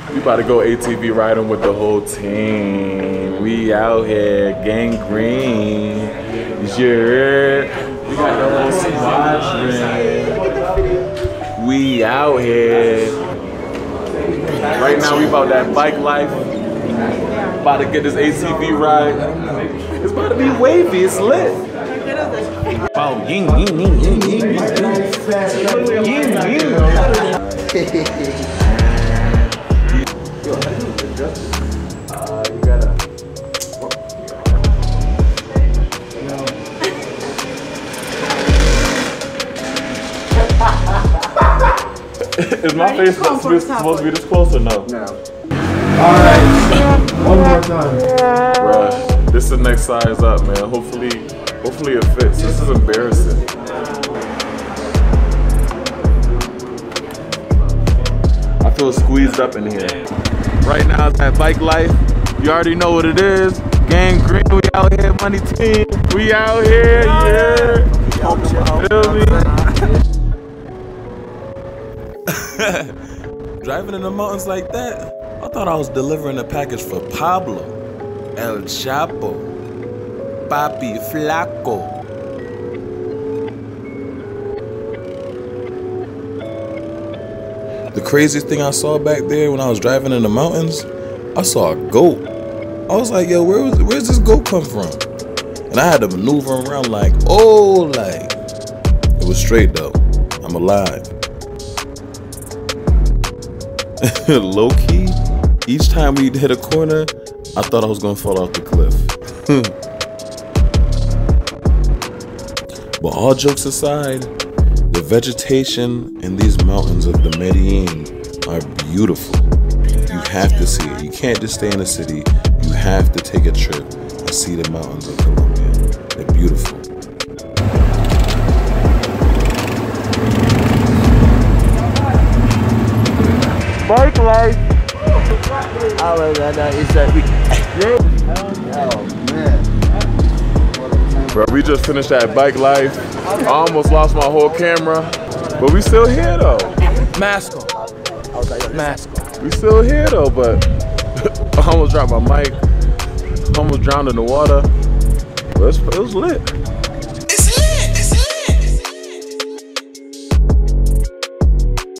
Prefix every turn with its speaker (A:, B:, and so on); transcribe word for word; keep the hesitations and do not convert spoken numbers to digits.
A: We about to go A T V riding with the whole team. We out here, gang green. Yeah. We got the whole squad. We out here. Right now we about that bike life. About to get this A T V ride. It's about to be wavy, it's lit. Oh, ying, ying, ying, ying, ying, ying, ying, Uh, you gotta. Is my face supposed to, be, supposed to be this close or no?
B: No. Alright, one more time.
A: Bruh, this is the next size up, man. Hopefully, hopefully it fits. This is embarrassing. I feel squeezed up in here. Right now it's that bike life. You already know what it is. Gang green, we out here, money team. We out here, yeah. Feel me?
C: Driving in the mountains like that, I thought I was delivering a package for Pablo, El Chapo, Papi Flaco. The craziest thing I saw back there when I was driving in the mountains, I saw a goat. I was like, yo, where was, where's this goat come from? And I had to maneuver around like, oh, like, it was straight though. I'm alive. Low key, each time we hit a corner, I thought I was gonna fall off the cliff. But all jokes aside, the vegetation in these mountains of the Medellin are beautiful. You have to see it. You can't just stay in the city. You have to take a trip and see the mountains of Colombia. They're beautiful.
A: Bike life.
B: Oh, no, no, it's a week. Oh, man.
A: Bro, we just finished that bike life. I almost lost my whole camera, but we still here though.
C: Masco.
B: I was like, mask.
A: We still here though, but I almost dropped my mic. Almost drowned in the water. But it was lit.